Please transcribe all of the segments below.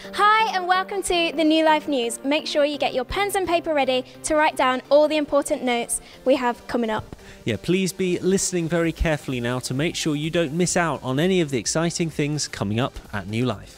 Hi and welcome to the New Life News. Make sure you get your pens and paper ready to write down all the important notes we have coming up. Yeah, please be listening very carefully now to make sure you don't miss out on any of the exciting things coming up at New Life.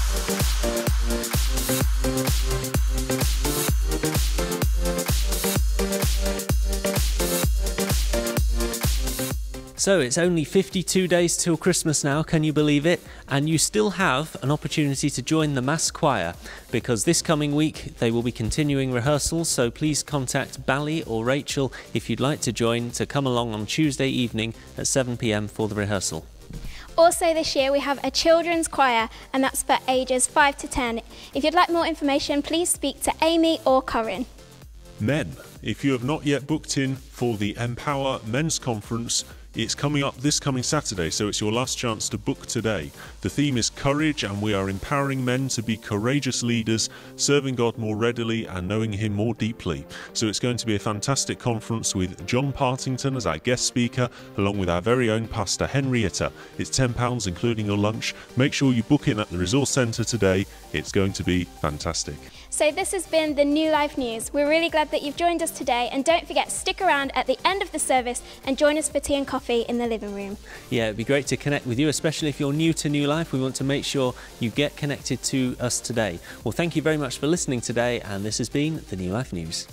So it's only 52 days till Christmas now, can you believe it? And you still have an opportunity to join the Mass Choir, because this coming week they will be continuing rehearsals, so please contact Bally or Rachel if you'd like to join to come along on Tuesday evening at 7 p.m. for the rehearsal. Also this year we have a children's choir, and that's for ages 5 to 10. If you'd like more information, please speak to Amy or Corinne. Men, if you have not yet booked in for the Empower Men's Conference, it's coming up this coming Saturday, so it's your last chance to book today. The theme is courage, and we are empowering men to be courageous leaders, serving God more readily and knowing Him more deeply. So it's going to be a fantastic conference with John Partington as our guest speaker, along with our very own Pastor Henrietta. It's £10 including your lunch. Make sure you book in at the Resource Centre today. It's going to be fantastic. So this has been the New Life News. We're really glad that you've joined us today, and don't forget, stick around at the end of the service and join us for tea and coffee in the living room. Yeah, it'd be great to connect with you, especially if you're new to New Life. We want to make sure you get connected to us today. Well, thank you very much for listening today, and this has been the New Life News.